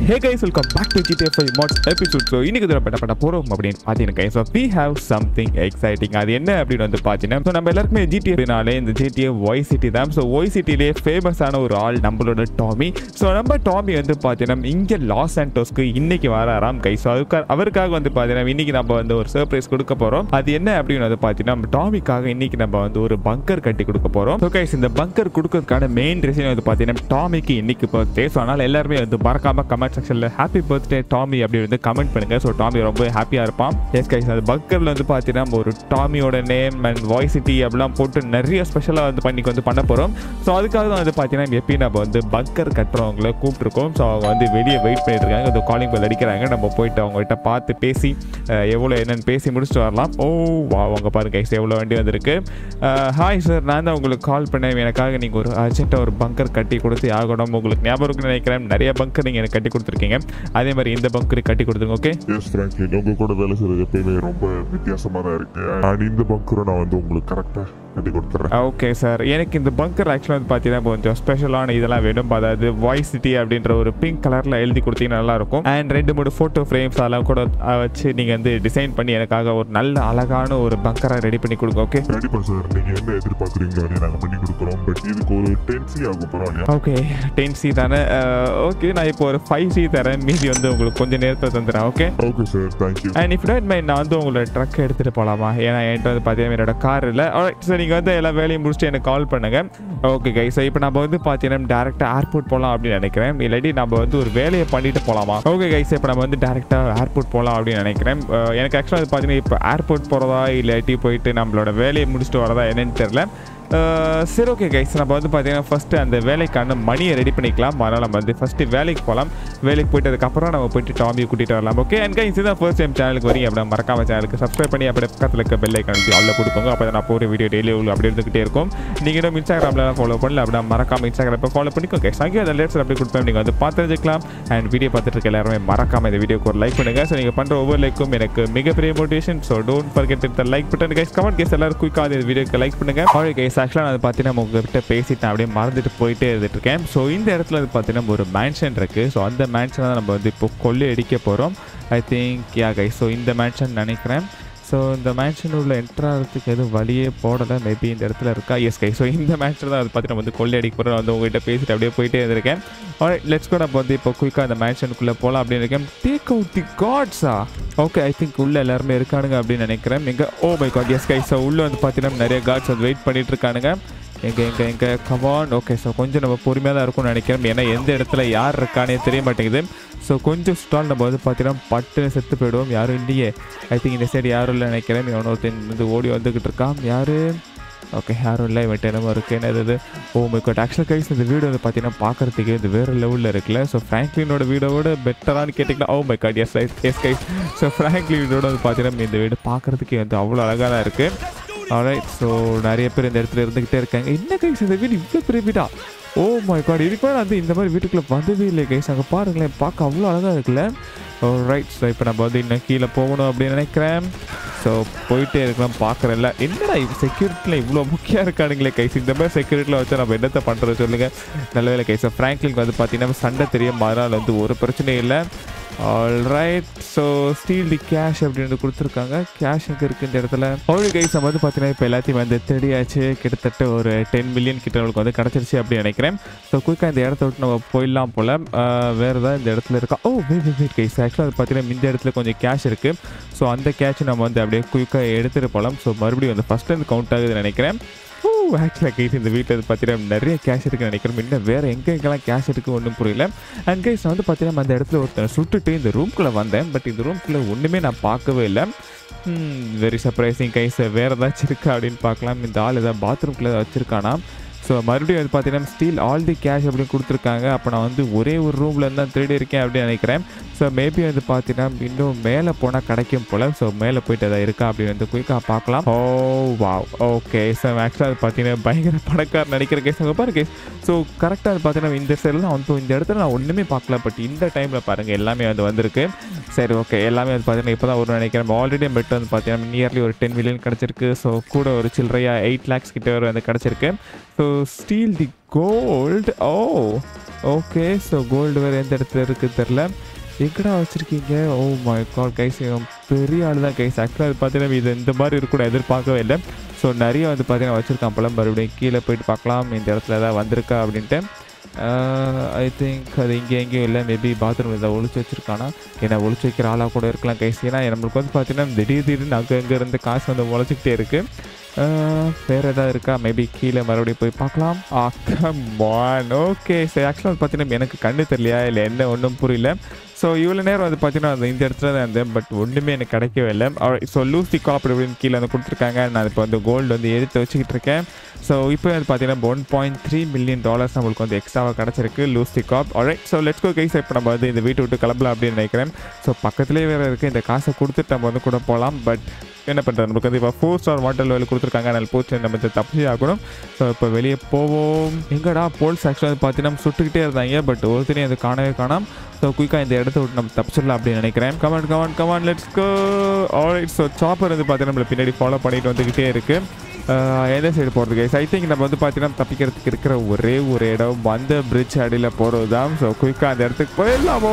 Hey guys, welcome back to GTA 5 mods episode. So இன்னைக்கு இதோட பட்ட போறோம் அப்படினு பாத்தீங்க guys. So we have something exciting. அது என்ன அப்படினு வந்து பாத்தீங்கன்னா so நம்ம எல்லாருமே GTA நாளே இந்த GTA Vice City தான். So Vice Cityலே ஃபேமஸ் ஆன ஒரு ஆள் நம்மளோட டாமி. So நம்ம டாமி வந்து பாத்தீங்கன்னா இங்க லாஸ் சாண்டோஸ்க்கு இன்னைக்கு வராராம் guys. So அவருக்காக வந்து பாத்தீங்கன்னா இன்னைக்கு நம்ம வந்து ஒரு சர்ப்ரைஸ் கொடுக்க போறோம். அது என்ன அப்படினு வந்து பாத்தீங்கன்னா நம்ம டாமிக்காக இன்னைக்கு நம்ம வந்து ஒரு பங்கர் கட்டி கொடுக்க போறோம். So guys இந்த பங்கர் கொடுக்கிறதுக்கான மெயின் ரீசன் வந்து பாத்தீங்கன்னா டாமிக்கு இன்னைக்கு பர்த்டே. So அதனால எல்லாரும் வந்து மறக்காம கமெண்ட் செக்ஷன்ல ஹாப்பி பர்த்டே டாமி அப்படி வந்து கமெண்ட் பண்ணுங்க. ஸோ டாமி ரொம்ப ஹாப்பியா இருப்பான். எஸ் கைஸ் அது பங்கர்ல வந்து பார்த்தீங்கன்னா ஒரு டாமியோட நேம் அண்ட் வாய்ஸ் சிட்டி அப்படிலாம் போட்டு நிறைய ஸ்பெஷலாக வந்து பண்ண போகிறோம். ஸோ அதுக்காக தான் வந்து பார்த்தீங்கன்னா எப்பயும் நம்ம வந்து பங்கர் கட்டுறவங்களை கூப்பிட்டுருக்கோம். ஸோ அவங்க வந்து வெளியே வெயிட் பண்ணிட்டு இருக்காங்க. அது காலிங் பெல் அடிக்கிறாங்க. நம்ம போயிட்டு அவங்ககிட்ட பார்த்து பேசி எவ்வளோ என்னன்னு பேசி முடிச்சுட்டு வரலாம். ஓ வா அவங்க பாருங்க கைஸ் எவ்வளோ வண்டி வந்திருக்கு. ஹாய் சார், நான் தான் உங்களுக்கு கால் பண்ணேன். எனக்காக நீங்கள் ஒரு அர்ஜென்ட்டாக ஒரு பங்கர் கட்டி கொடுத்து ஆகணும். உங்களுக்கு ஞாபகம் இருக்குன்னு நினைக்கிறேன். நிறைய பங்கர் நீங்கள் எனக்கு கட்டி கொடுத்துருக்கீங்க. அதே மாதிரி இந்த பங்கர் கட்டி கொடுத்துருங்க. ஓகே எஸ் ஃப்ராங்க்லின், உங்க கூட வேலை செய்யறது எப்பயுமே ரொம்ப வித்தியாசமா தான் இருக்கு. அண்ட் இந்த பங்கரை நான் வந்து உங்களுக்கு கரெக்டா கட்டி கொடுத்துறேன். ஓகே சார், எனக்கு இந்த பங்கர் ஆக்சுவலாக வந்து பார்த்தீங்கன்னா கொஞ்சம் ஸ்பெஷலான இதெல்லாம் வேணும். அதாவது வாய்ஸ் சிட்டி அப்படின்ற ஒரு பிங்க் கலரில் எழுதி கொடுத்தீங்கன்னா நல்லா இருக்கும். அண்ட் 2-3 ஃபோட்டோ ஃப்ரேம்ஸ் அதெல்லாம் கூட வச்சு நீங்கள் வந்து டிசைன் பண்ணி எனக்காக ஒரு நல்ல அழகான ஒரு பங்கரை ரெடி பண்ணி கொடுங்க. ஓகே கண்டிப்பா சார், நீங்க என்ன எதிர்பார்க்குறீங்களோ அதை நாங்கள் பண்ணி கொடுக்குறோம். பட் இதுக்கு ஒரு 10C ஆகும் பரவாயில்லையா? ஓகே 10C தானே? ஓகே நான் இப்போ ஒரு 5C தரேன். மீதி வந்து உங்களுக்கு கொஞ்சம் நேரத்தில் தந்துடுறேன். Okay okay sir, thank you. And if don't mind நான் வந்து உங்களோட ட்ரக் எடுத்துகிட்டு போகலாமா? ஏன்னா என்கிட்ட வந்து பார்த்தீங்கன்னா என்னோட கார் இல்லை. சார் நீங்கள் வந்து எல்லா வேலையும் முடிச்சுட்டு எனக்கு கால் பண்ணுங்க. ஓகே கைஸ், இப்போ நம்ம வந்து பார்த்தீங்கன்னா டேரெக்டாக ஏர்போர்ட் போகலாம் அப்படின்னு நினைக்கிறேன். இல்லாட்டி நம்ம வந்து ஒரு வேலையை பண்ணிட்டு போகலாமா? ஓகே கைஸ், இப்போ நம்ம வந்து டேரெக்டாக ஏர்போர்ட் போகலாம் அப்படின்னு நினைக்கிறேன். எனக்கு ஆக்சுவலாக வந்து பார்த்தீங்கன்னா இப்போ ஏர்போர்ட் போகிறதா இல்லாட்டி போயிட்டு நம்மளோட வேலையை முடிச்சுட்டு வரதா என்னன்னு தெரியல. சரி ஓகே கைஸ், நம்ம வந்து பார்த்தீங்கன்னா ஃபஸ்ட்டு அந்த வேலைக்கான மணியை ரெடி பண்ணிக்கலாம். அதனால் நம்ம வந்து ஃபஸ்ட்டு வேலைக்கு போகலாம். வேலைக்கு போயிட்டு அதுக்கப்புறம் நம்ம போயிட்டு டாமியை கூட்டிகிட்டு வரலாம். ஓகே அண்ட் கைஸ், இதுதான் ஃபர்ஸ்ட் டைம் சேனலுக்கு வரீங்க அப்படின்னா மறக்காம சேனலுக்கு சப்ஸ்கிரைப் பண்ணி அப்படியே பக்கத்தில் இருக்க பெல் ஐக்கான் ஆல்ல கொடுப்போங்க. அப்போ நான் போகிற வீடியோ டெய்லி அப்படி இருந்துகிட்டே இருக்கும். நீங்கள் இன்னும் இன்ஸ்டாகிராமில் ஃபாலோ பண்ணல அப்படின்னா மறக்காம இன்ஸ்டாகிராம் ஃபாலோ பண்ணிக்கோங்க. அங்கேயும் அந்த லேட்ஸ் அப்படி கொடுப்பேன். நீங்கள் வந்து பார்த்து தெரிஞ்சுக்கலாம். அண்ட் வீடியோ பார்த்துட்டு இருக்க எல்லாருமே மறக்காம இந்த வீடியோக்கு ஒரு லைக் பண்ணுங்கள். ஸோ நீங்கள் பண்ணுற ஒவ்வொரு லைக்கும் எனக்கு மிகப்பெரிய motivation. So don't forget the like button guys. Comment guys எல்லாரும் குயிக்காக இந்த வீடியோக்கு லைக் பண்ணுங்கள். ஆல்ரெடி கைஸ் ஆக்சுவலாக நான் பார்த்தீங்கன்னா உங்ககிட்ட பேசிட்டு அப்படியே மறந்துட்டு போயிட்டே இருந்துட்டு இருக்கேன். ஸோ இந்த இடத்துல வந்து பார்த்தீங்கன்னா ஒரு மேன்ஷன் இருக்குது. ஸோ அந்த மேன்ஷனை தான் நம்ம வந்து இப்போ கொள்ளை அடிக்க போகிறோம். I think yeah guys, so இந்த மேன்ஷன் நினைக்கிறேன். ஸோ இந்த மேன்ஷன் உள்ள என்ட்ராகிறதுக்கு எதுவும் வழியே போடலை. மேபி இந்த இடத்துல இருக்கா? எஸ் கைஸ், ஸோ இந்த மேன்ஷன் தான் வந்து பார்த்தீங்கன்னா வந்து கொள்ளை அடிக்க போகிறோம். வந்து உங்கள்கிட்ட பேசிட்டு அப்படியே போயிட்டே இருந்திருக்கேன். லெட்ஸ் கூட நம்ம வந்து இப்போ குயிக்காக அந்த மேன்ஷனுக்குள்ளே போகலாம் அப்படின்னு இருக்கேன். டேக் அவுட் தி காட்ஸா? ஓகே ஐ திங்க் உள்ளே எல்லாருமே இருக்கானுங்க அப்படின்னு நினைக்கிறேன். எங்கே oh my God yes guys, so உள்ளே வந்து பார்த்தீங்கன்னா நிறைய காட்ஸ் வந்து வெயிட் பண்ணிட்டு இருக்கானுங்க. எங்கே கமான். ஓகே ஸோ கொஞ்சம் நம்ம பொறுமையாக தான் இருக்கும்னு நினைக்கிறோம். ஏன்னா எந்த இடத்துல யார் இருக்கானே தெரிய மாட்டேங்குது. ஸோ கொஞ்சம் ஸ்டால் நம்ம வந்து பார்த்தீங்கன்னா பட்டுன்னு செத்து போயிடுவோம். யாரும் இல்லையே. ஐ திங்க் இந்த சைடு யாரும் இல்லை நினைக்கிறேன். ஒருத்தன் வந்து ஓடி வந்துக்கிட்டு இருக்கான். யார்? ஓகே யாரும் இல்லை. இவன் என்னமோ இருக்குது. என்னது? Oh my god, actual guys இந்த வீடியோ வந்து பார்த்தீங்கன்னா பார்க்குறதுக்கு இது வேறு லெவலில் இருக்குல்ல. ஸோ ஃப்ராங்க்லினோட வீடியோட பெட்டரானு கேட்டிங்கன்னா oh my God yes guys. So Franklin வீடியோட வந்து பார்த்தீங்கன்னா இந்த வீடு பார்க்குறதுக்கு வந்து அவ்வளோ அழகாக தான் இருக்குது. ஆல்ரைட், ஸோ நிறைய பேர் இந்த இடத்துல இருந்துக்கிட்டே இருக்காங்க. என்ன கைஸ் இந்த வீடு இவ்வளோ பெரிய வீடா? ஓ மை காட், இதுக்கு மேலே வந்து இந்த மாதிரி வீட்டுக்குள்ளே வந்ததே இல்லை கைஸ். அங்கே பாருங்களேன், பார்க்க அவ்வளோ அழகாக இருக்குல்ல. ரைட், ஸோ இப்போ நம்ம வந்து இன்னும் கீழே போகணும் அப்படின்னு நினைக்கிறேன். ஸோ போயிட்டே இருக்கலாம். பார்க்குறேன்ல என்னடா செக்யூரிட்டியில் இவ்வளோ முக்கியம் இருக்கானுங்களே கைஸ். இந்த மாதிரி செக்யூரிட்டியில் வச்சு நம்ம என்னத்தை பண்ணுறது சொல்லுங்கள். நல்ல வேலை கைஸ். ஃப்ராங்க்லின் வந்து பார்த்தீங்கன்னா சண்டை தெரியும். அதனால் வந்து ஒரு பிரச்சனையும் இல்லை. Alright, so steal the cash அப்படின்னு கொடுத்துருக்காங்க. கேஷ் எங்கே இருக்குது இந்த இடத்துல? ஆல்ரெடி கைஸ் நம்ம வந்து பார்த்தீங்கன்னா இப்போ எல்லாத்தையும் வந்து தேடியாச்சு. கிட்டத்தட்ட ஒரு 10 மில்லியன் கிட்ட நம்மளுக்கு வந்து கிடச்சிருச்சு அப்படின்னு நினைக்கிறேன். ஸோ குயிக்காக இந்த இடத்த விட்டு நம்ம போயிடலாம் போல். வேறு ஏதாவது இந்த இடத்துல இருக்கா? ஓ வெயிட் கைஸ், ஆக்சுவலாக அது பார்த்தீங்கன்னா இந்த இடத்துல கொஞ்சம் கேஷ் இருக்குது. ஸோ அந்த கேஷ் நம்ம வந்து அப்படியே குயிக்காக எடுத்துகிட்டு போகலாம். ஸோ மறுபடியும் வந்து ஃபஸ்ட் வந்து கவுண்ட் ஆகுதுன்னு நினைக்கிறேன். ஆக்சுவலாக கைஸ் இந்த வீட்டில் வந்து பார்த்தீங்கன்னா நிறைய கேஷ் இருக்குன்னு நினைக்கிறேன். இன்னும் வேறு எங்கெங்கெல்லாம் கேஷ் இருக்குது ஒன்றும் புரியல. அண்ட் கைஸ் நான் வந்து பார்த்தீங்கன்னா அந்த இடத்துல ஒருத்தர் சுட்டுட்டு இந்த ரூம்குள்ளே வந்தேன். பட் இந்த ரூம்குள்ளே ஒன்றுமே நான் பார்க்கவே இல்லை. Very surprising guys. வேறு ஏதாச்சும் இருக்கா அப்படின்னு பார்க்கலாம். இந்த ஆள் ஏதாவது பாத்ரூம்குள்ளே வச்சுருக்கானா? ஸோ மறுபடியும் வந்து பார்த்தீங்கன்னா ஸ்டீல் ஆல் தி கேஷ் அப்படின்னு கொடுத்துருக்காங்க. அப்போ நான் வந்து ஒரே ஒரு ரூமில் இருந்தால் திருடி இருக்கேன் அப்படின்னு நினைக்கிறேன். ஸோ மேபி வந்து பார்த்தீங்கன்னா இன்னும் மேலே போனால் கிடைக்கும் போல். ஸோ மேலே போயிட்டு எதாவது இருக்கா அப்படின்னு வந்து குயிக்காக பார்க்கலாம். ஓ வா ஓகே. ஸோ ஆக்சுவலாக அது பார்த்தீங்கன்னா பயங்கர பணக்கார நினைக்கிற கேஸ் அங்கே பாருங்க கேஸ். ஸோ கரெக்டாக அது பார்த்தீங்கன்னா இந்த சைடெலாம் வந்து இந்த இடத்துல நான் ஒன்றுமே பார்க்கல. பட் இந்த டைமில் பாருங்கள் எல்லாமே வந்து வந்திருக்கு. சரி ஓகே, எல்லாமே வந்து பார்த்தீங்கன்னா இப்போ தான் ஒரு நினைக்கிறேன். ஆல்ரெடி பெட் வந்து பார்த்தீங்கன்னா நியர்லி ஒரு 10 மில்லியன் கிடச்சிருக்கு. ஸோ கூட ஒரு சில்லறையாக 8 lakhs கிட்ட வந்து கிடச்சிருக்கு. So steal the gold. Oh okay, so gold வேறு எந்த இடத்துல இருக்குது தெரில. எங்கடா வச்சுருக்கீங்க? ஓ மை காட் கைஸ், பெரிய ஆள் தான் கைஸ். ஆக்சுவலாக அது பார்த்தீங்கன்னா இது இந்த மாதிரி இருக்கக்கூட எதிர்பார்க்கவே இல்லை. ஸோ நிறைய வந்து பார்த்தீங்கன்னா வச்சுருக்கான் போல. மறுபடியும் கீழே போயிட்டு பார்க்கலாம் இந்த இடத்துல ஏதாவது வந்திருக்கா அப்படின்ட்டு. ஐ திங்க் அது இங்கே எங்கேயும் இல்லை. மேபி பாத்ரூம் இதை ஒழிச்சு வச்சுருக்கானா, ஏன்னா ஒழிச்சு வைக்கிற ஆளாக கூட இருக்கலாம் கைஸ். ஏன்னா நம்மளுக்கு வந்து பார்த்தீங்கன்னா திடீர்னு அங்கே இங்கே இருந்து காசு வந்து முளைச்சிக்கிட்டே இருக்குது. வேறு எதாவது இருக்கா? மேபி கீழே மறுபடியும் போய் பார்க்கலாம். ஓகே, சரி. ஆக்சுவலாக பார்த்தீங்கன்னா எனக்கு கண்ணு தெரியலையா இல்லை என்ன ஒன்றும் புரியல. ஸோ இவ்வளோ நேரம் வந்து பார்த்தீங்கன்னா அந்த இந்த இடத்துல தான் இருந்தேன், பட் ஒன்றுமே எனக்கு கிடைக்கவே இல்லை. ஸோ லூஸ் தி காப் அப்படின்னு கீழே வந்து கொடுத்துருக்காங்க. நான் இப்போ வந்து கோல்டு வந்து எடுத்து வச்சுக்கிட்டு இருக்கேன். ஸோ இப்போ வந்து பார்த்தீங்கன்னா $1.3 மில்லியன் நம்மளுக்கு வந்து எக்ஸ்ட்ராவாக கிடச்சிருக்கு lose the cop. Alright, so let's go guys. இப்போ நம்ம வந்து இந்த வீட்டை விட்டு கிளம்பலாம் அப்படின்னு நினைக்கிறேன். ஸோ பக்கத்துலேயே வேறு இருக்குது. இந்த காசை கொடுத்துட்டு நம்ம வந்து கூட போகலாம். பட் என்ன பண்ணுறது, நமக்கு வந்து இப்போ 4 ஸ்டார் வாட்டர் லெவல் கொடுத்துருக்காங்க. அதனால் போச்சு நம்ம இந்த தப்பிச்சு ஆகணும். ஸோ இப்போ வெளியே போவோம். எங்கடா போல்ஸ் ஆக்சுவலாக பார்த்தீங்கன்னா சுட்டுக்கிட்டே இருந்தாங்க, பட் ஒருத்தனையும் அது காணவே காணாம். ஸோ குயிக்காக இந்த இடத்த விட்டு நம்ம தப்பிச்சிடலாம் அப்படின்னு நினைக்கிறேன். Come on let's go. Alright, so chopper வந்து பார்த்தீங்கன்னா நம்மளை பின்னாடி ஃபாலோ பண்ணிட்டு வந்துக்கிட்டே இருக்குது. எந்த சைடு போகிறது கைஸ்? ஐ திங்க் நம்ம வந்து பார்த்தீங்கன்னா தப்பிக்கிறதுக்கு இருக்கிற ஒரே ஒரு இடம் அந்த பிரிட்ஜ் அடியில் போகிறது தான். ஸோ குயிக்காக அந்த இடத்துக்கு போயிடலாம்.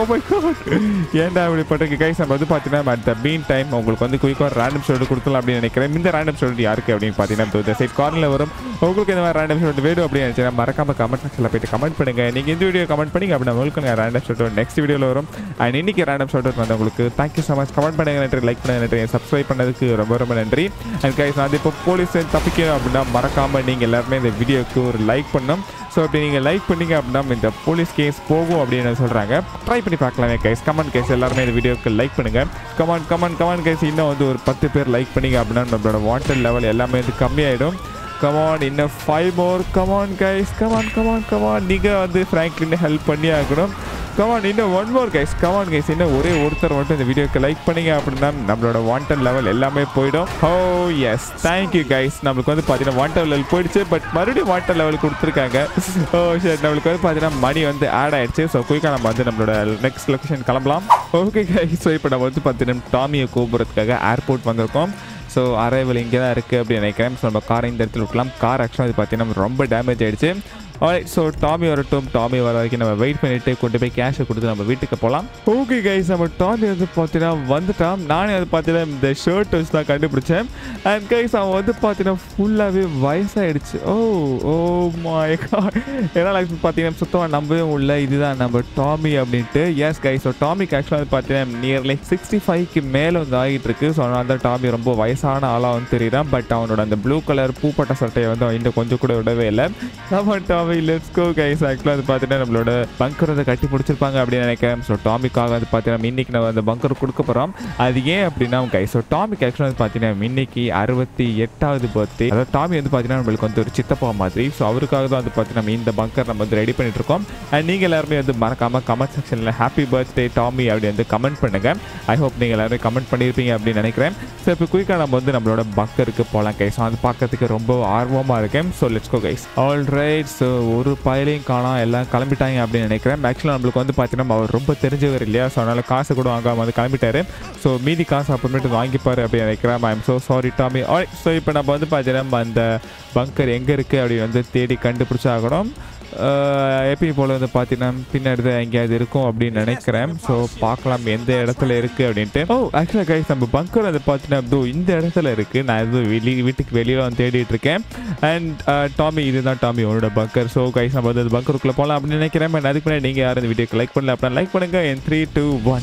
ஏன்டா இப்படி பண்ணுறீங்க கைஸ்? நம்ம வந்து பார்த்தீங்கன்னா அட் த மீன் டைம் உங்களுக்கு வந்து குயிக்காக ரேண்டம் ஷோட் கொடுக்கலாம் அப்படின்னு நினைக்கிறேன். இந்த ரேண்டம் ஷோட் யாருக்கு அப்படின்னு பார்த்தீங்கன்னா இந்த சைட் கார்னரில் வரும். உங்களுக்கு இந்த மாதிரி ரேண்டம் ஷோட் வேணும் அப்படின்னு நினச்சா மறக்காம கமெண்ட் செக்ஷனில் போய்ட்டு கமெண்ட் பண்ணுங்கள். நீங்கள் இந்த வீடியோ கமெண்ட் பண்ணிங்க அப்படின்னா உங்களுக்கு ரேண்டம் ஷோட் நெக்ஸ்ட் வீடியோவில் வரும். அண்ட் இன்னைக்கு ரேண்டம் ஷோட் வந்து உங்களுக்கு தேங்க்யூ ஸோ மச். கமெண்ட் பண்ணுங்க, நன்றி. லைக் பண்ணுங்க, நன்றி. சப்ஸ்கிரைப் பண்ணதுக்கு ரொம்ப ரொம்ப நன்றி. அண்ட் கைஸ், நான் இப்போ போலீஸ் தப்பிக்கணும் அப்படின்னா மறக்காமல் நீங்கள் எல்லாருமே இந்த வீடியோக்கு ஒரு லைக் பண்ணணும். ஸோ அப்படி நீங்கள் லைக் பண்ணீங்க அப்படின்னா இந்த போலீஸ் கேஸ் போகும் அப்படின்னு சொல்கிறாங்க. ட்ரை பண்ணி பார்க்கலாமே கைஸ். கமெண்ட் கேஸ் எல்லாருமே இந்த வீடியோக்கு லைக் பண்ணுங்கள். Come on guys. இன்னும் வந்து ஒரு 10 பேர் லைக் பண்ணிங்க அப்படின்னா நம்மளோட வாண்டட் லெவல் எல்லாமே வந்து கம்மியாயிடும். கமான், இன்னும் 5 more. Come on guys, come on. நீங்கள் வந்து ஃப்ராங்க்லின் ஹெல்ப் பண்ணி ஆகணும். கமான், இன்னும் 1 more கைஸ். கமான் கைஸ், இன்னும் ஒரே ஒருத்தர் மட்டும் இந்த வீடியோக்கு லைக் பண்ணீங்க அப்படின்னா நம்மளோட வாண்டட் லெவல் எல்லாமே போயிடும். Oh yes, thank you guys. நம்மளுக்கு வந்து பார்த்தீங்கன்னா வாண்டட் லெவல் போயிடுச்சு, பட் மறுபடியும் வாண்டட் லெவல் கொடுத்துருக்காங்க. ஓ சரி, நம்மளுக்கு வந்து பார்த்தீங்கன்னா மணி வந்து ஆட் ஆயிடுச்சு. ஸோ குயிக்காக நம்ம வந்து நம்மளோட நெக்ஸ்ட் லொக்கேஷன் கிளம்பலாம். ஓகே கைஸ், ஸோ இப்போ நம்ம வந்து பார்த்தீங்கன்னா டாமியை கூப்பிட்றதுக்காக ஏர்போர்ட் வந்திருக்கோம். ஸோ அரைவல் இங்கே தான் இருக்குது அப்படின்னு நினைக்கிறேன். ஸோ நம்ம காரை இந்த இடத்துல விட்டலாம். கார் ஆக்சுவலாக இது பார்த்தீங்கன்னா ரொம்ப டேமேஜ் ஆகிடுச்சு. ஆல்ரைட், ஸோ டாமி வரட்டும். டாமி வர வரைக்கும் நம்ம வெயிட் பண்ணிட்டு கொண்டு போய் கேஷை கொடுத்து நம்ம வீட்டுக்கு போகலாம். ஓகே கைஸ், நம்ம டாமி வந்து பார்த்தீங்கன்னா வந்துட்டான். நானே வந்து பார்த்தீங்கன்னா இந்த ஷர்ட் வச்சு தான் கண்டுபிடிச்சேன். அண்ட் கைஸ், அவன் வந்து பார்த்தீங்கன்னா ஃபுல்லாகவே வயசாகிடுச்சு. ஓ மை காட், ஏன்னா பார்த்தீங்கன்னா சுத்தமாக நம்பவே உள்ள இதுதான் நம்ம டாமி அப்படின்ட்டு. எஸ் கைஸ், ஸோ டாமிக்கு ஆக்சுவலாக வந்து பார்த்தீங்கன்னா நியர்லி 65க்கு மேலே வந்து ஆகிட்டு இருக்கு. ஸோ அதனால தான் டாமி ரொம்ப வயசான ஆளாக வந்து தெரியுறான். பட் அவனோட அந்த ப்ளூ கலர் பூப்பட்ட சட்டையை வந்து இன்னும் கொஞ்சம் கூட விடவே இல்லை. நம்ம டாமி லெட்ஸ் கோ கைஸ். ஆக்சுவலாக வந்து பார்த்தீங்கன்னா நம்மளோட பங்கர் வந்து கட்டி பிடிச்சிருப்பாங்க அப்படின்னு நினைக்கிறேன். ஸோ டாமிக்காக வந்து பார்த்தீங்கன்னா இன்னைக்கு நம்ம அந்த பங்கர் கொடுக்க போகிறோம். அது ஏன் அப்படின்னா கைஸ், ஸோ டாமிக்கு ஆக்சுவலாக வந்து பார்த்தீங்கன்னா இன்னைக்கு 68வது பர்த்டே. அதாவது டாமி வந்து பார்த்தீங்கன்னா நம்மளுக்கு வந்து ஒரு சித்தப்பா மாதிரி. ஸோ அவருக்காக தான் வந்து பார்த்தீங்கன்னா இந்த பங்கர் நம்ம வந்து ரெடி பண்ணிட்டு இருக்கோம். அண்ட் நீங்கள் எல்லாருமே வந்து மறக்காம கமெண்ட் செக்ஷனில் ஹாப்பி பர்த்டே டாமி அப்படி வந்து கமெண்ட் பண்ணுங்க. ஐ ஹோப் நீங்கள் எல்லாருமே கமெண்ட் பண்ணியிருப்பீங்க அப்படின்னு நினைக்கிறேன். ஸோ இப்போ குயிக்காக நம்ம வந்து நம்மளோட பங்கருக்கு போகலாம் கைஸ். அது பார்க்கறதுக்கு ரொம்ப ஆர்வமாக இருக்கேன். So let's go guys. Alright, so ஒரு பயலையும் காணோம், எல்லாம் கிளம்பிட்டாங்க அப்படின்னு நினைக்கிறேன். ஆக்சுவலாக நம்மளுக்கு வந்து பார்த்தீங்கன்னா அவர் ரொம்ப தெரிஞ்சவர் இல்லையா? ஸோ அதனால் காசு கூட வாங்காமல் வந்து கிளம்பிட்டாரு. ஸோ மீதி காசு அப்புறமேட்டு வாங்கிப்பார் அப்படின்னு நினைக்கிறேன். I am so sorry Tommy. Alright, so இப்போ நம்ம வந்து பார்த்தீங்கன்னா அந்த பங்கர் எங்கே இருக்குது அப்படின்னு வந்து தேடி கண்டுபிடிச்சாகணும். எப்பயும் போல் வந்து பார்த்தீங்கன்னா பின்னாடி தான் எங்கேயாவது இருக்கும் அப்படின்னு நினைக்கிறேன். ஸோ பார்க்கலாம் எந்த இடத்துல இருக்குது அப்படின்ட்டு. ஆக்சுவலாக கைஸ், நம்ம பங்கர் வந்து பார்த்தீங்கன்னா இந்த இடத்துல இருக்குது. நான் எதுவும் வீட்டுக்கு வெளியில் வந்து தேடிட்டு இருக்கேன். அண்ட் டாமி, இதுதான் டாமி உன்னோட பங்கர். ஸோ கைஸ், நம்ம வந்து பங்கருக்குள்ளே போகலாம் அப்படின்னு நினைக்கிறேன். பட் அதுக்கு முன்னாடி நீங்கள் யாரும் இந்த வீடியோக்கு லைக் பண்ணல அப்படின்னா லைக் பண்ணுங்கள். 3, 2, 1.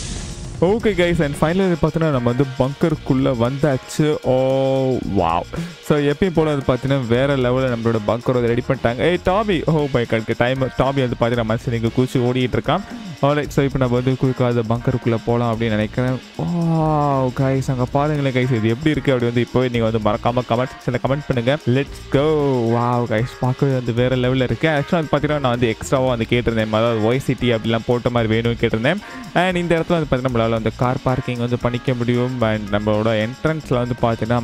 ஓகே கைஸ், அண்ட் ஃபைனலி பார்த்தீங்கன்னா நம்ம வந்து பங்கருக்குள்ளே வந்தாச்சு. ஓ வாவ். ஸோ எப்பயும் போல் வந்து பார்த்தீங்கன்னா வேறு லெவலில் நம்மளோட பங்கர் வந்து ரெடி பண்ணிட்டாங்க. டாமி, பை கணக்கு டைம். டாமி வந்து பார்த்தீங்கன்னா மனசு நீங்கள் கூச்சி ஓடிட்டு இருக்கான். ஆல்ரைட், ஸோ இப்போ நம்ம வந்து குயிக்காக பங்கருக்குள்ளே போகலாம் அப்படின்னு நினைக்கிறேன். ஓ கைஸ், அங்கே பாருங்களேன் கைஸ், இது எப்படி இருக்குது அப்படி வந்து இப்போ நீங்கள் வந்து மறக்காமல் கமெண்ட் செக்ஷனில் கமெண்ட் பண்ணுங்கள். Let's go. வாவ் கைஸ், பார்க்கவே வந்து வேறு லெவலில் இருக்குது. ஆக்சுவலாக வந்து பார்த்தீங்கன்னா நான் வந்து எக்ஸ்ட்ராவாக வந்து கேட்டிருந்தேன், அதாவது ஒய்சிட்டி அப்படிலாம் போட்ட மாதிரி வேணும்னு கேட்டிருந்தேன். அண்ட் இந்த இடத்துல வந்து பார்த்தீங்கன்னா நம்மளால் வந்து கார் பார்க்கிங் வந்து பண்ணிக்க முடியும். அண்ட் நம்மளோட என்ட்ரன்ஸில் வந்து பார்த்தீங்கன்னா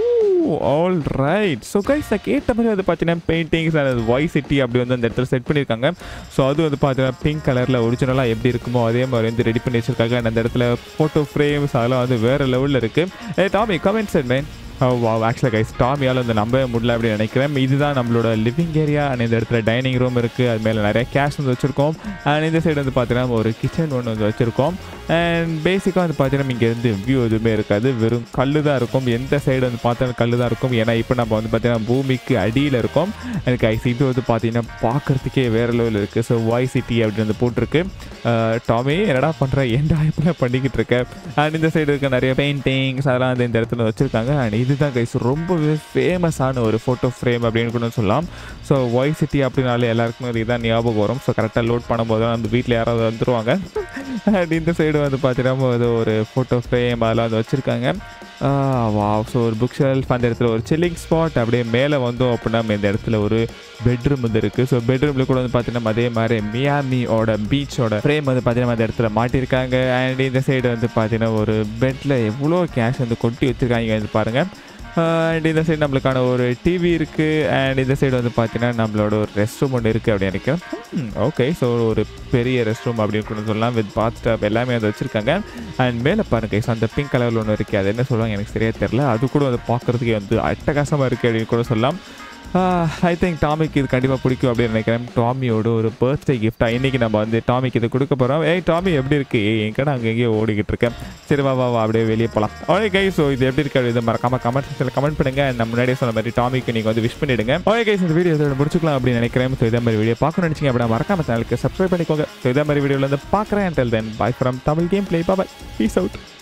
ஆல் ரைட். ஸோ கைஸ், நான் கேட்ட மாதிரி வந்து பார்த்தீங்கன்னா பெயிண்டிங்ஸ் அண்ட் ஒய்சிட்டி அப்படி வந்து அந்த இடத்துல செட் பண்ணியிருக்காங்க. ஸோ அது வந்து பார்த்தீங்கன்னா பிங்க் கலரில் ஒரிஜினலாக எப்படி இருக்குமோ அதே மாதிரி வந்து ரெடி பண்ணி வச்சிருக்காங்க. அந்த இடத்துல ஃபோட்டோ ஃப்ரேம்ஸ் அதெல்லாம் வந்து வேறு லெவலில் இருக்குது. Tommy comment set man. ஆக்சுவலாக கைஸ் டாமியால் வந்து நம்பவே முடியல அப்படின்னு நினைக்கிறேன். இதுதான் நம்மளோட லிவிங் ஏரியா. அண்ட் இந்த இடத்துல டைனிங் ரூம் இருக்குது, அது மேலே நிறைய கேஷ் வந்து வச்சுருக்கோம். அண்ட் இந்த சைடு வந்து பார்த்தீங்கன்னா ஒரு கிச்சன் ஒன்று வந்து வச்சுருக்கோம். அண்ட் பேசிக்காக வந்து பார்த்தீங்கன்னா இங்கே இருந்து வியூ எதுவுமே இருக்காது, வெறும் கல் தான் இருக்கும். எந்த சைடு வந்து பார்த்தாலும் கல் தான் இருக்கும். ஏன்னா இப்போ நம்ம வந்து பார்த்தீங்கன்னா பூமிக்கு அடியில் இருக்கோம். எனக்கு கைஸ் இது வந்து பார்த்தீங்கன்னா பார்க்குறதுக்கே வேறு லெவலில் இருக்குது. ஸோ வாய் சிட்டி அப்படின்னு வந்து போட்டிருக்கு. டாமி என்னடா பண்ணுற, எந்த ஆய்ப்பெல்லாம் பண்ணிக்கிட்டு இருக்க. அண்ட் இந்த சைடு இருக்க நிறைய பெயிண்டிங்ஸ் அதெல்லாம் வந்து இந்த இடத்துல வச்சுருக்காங்க. அண்ட் இதுதான் கைஸ் ரொம்பவே ஃபேமஸான ஒரு ஃபோட்டோ ஃப்ரேம் அப்படின்னு கூட சொல்லலாம். ஸோ வாய் சிட்டி அப்படின்னாலே எல்லாருக்குமே இதுதான் ஞாபகம் வரும். ஸோ கரெக்டாக லோட் பண்ணும்போது தான் நம்ம வீட்டில் யாராவது வந்துடுவாங்க. அண்ட் இந்த சைடு வந்து பார்த்தீங்கன்னா அது ஒரு ஃபோட்டோ ஃப்ரேம் அதெல்லாம் வந்து வச்சுருக்காங்க. ஸோ ஒரு புக் ஷெல்ஃப், அந்த இடத்துல ஒரு சில்லிங் ஸ்பாட். அப்படியே மேலே வந்தோம் அப்படின்னா இந்த இடத்துல ஒரு பெட்ரூம் வந்து இருக்குது. ஸோ பெட்ரூமில் கூட வந்து பார்த்தீங்கன்னா அதே மாதிரி மியாமியோட பீச்சோட ஃப்ரேம் வந்து பார்த்தீங்கன்னா அந்த இடத்துல மாட்டியிருக்காங்க. அண்ட் இந்த சைடு வந்து பார்த்தீங்கன்னா ஒரு பெட்டில் எவ்வளோ கேஷ் வந்து கொட்டி வச்சுருக்காங்க வந்து பாருங்கள். அண்ட் இந்த சைடு நம்மளுக்கான ஒரு டிவி இருக்குது. அண்ட் இந்த சைடு வந்து பார்த்தீங்கன்னா நம்மளோட ஒரு ரெஸ்ட் ரூம் ஒன்று இருக்குது அப்படின்னு நினைக்கிறேன். ஓகே, ஸோ ஒரு பெரிய ரெஸ்ட் ரூம் அப்படின்னு கூட சொல்லலாம். வித் பாத் டப் எல்லாமே வந்து வச்சுருக்காங்க. அண்ட் மேலே பாருங்க ஸோ அந்த பிங்க் கலரில் ஒன்று இருக்குது, அது என்ன சொல்லுவாங்க எனக்கு சரியாக தெரில. அது கூட வந்து பார்க்குறதுக்கே வந்து அட்டகாசமாக இருக்குது அப்படின்னு கூட சொல்லலாம். ஐ திங்க் டாமிக்கு இது கண்டிப்பாக பிடிக்கும் அப்படின்னு நினைக்கிறேன். டாமியோட ஒரு பர்த்டே கிஃப்டாக இன்றைக்கி நம்ம வந்து டாமிக்கு இது கொடுக்க போகிறோம். டாமி எப்படி இருக்குது, என்கிட்ட அங்கே எங்கேயோ ஓடிக்கிட்டு இருக்கேன். சரி வா அப்படியே வெளியே போகலாம். ஓகே கைஸ், ஸோ இது எப்படி இருக்குது இது மறக்காம கமெண்ட் செக்ஷனில் கமெண்ட் பண்ணுங்கள். நம்ம முன்னாடியே சொன்ன மாதிரி டாமிக்கு நீங்கள் வந்து விஷ் பண்ணிவிடுங்க. ஓகே கைஸ், இந்த வீடியோ இதோட முடிச்சுக்கலாம் அப்படின்னு நினைக்கிறேன். ஸோ இதே மாதிரி வீடியோ பார்க்கணும்னு நினச்சிங்க அப்படின்னா மறக்காம சேனலுக்கு சப்ஸ்கிரைப் பண்ணிக்கோங்க. ஸோ இதே மாதிரி வீடியோவில் வந்து பார்க்குறேன். Until then, bye from Tamil Gameplay. Bye bye. Peace out.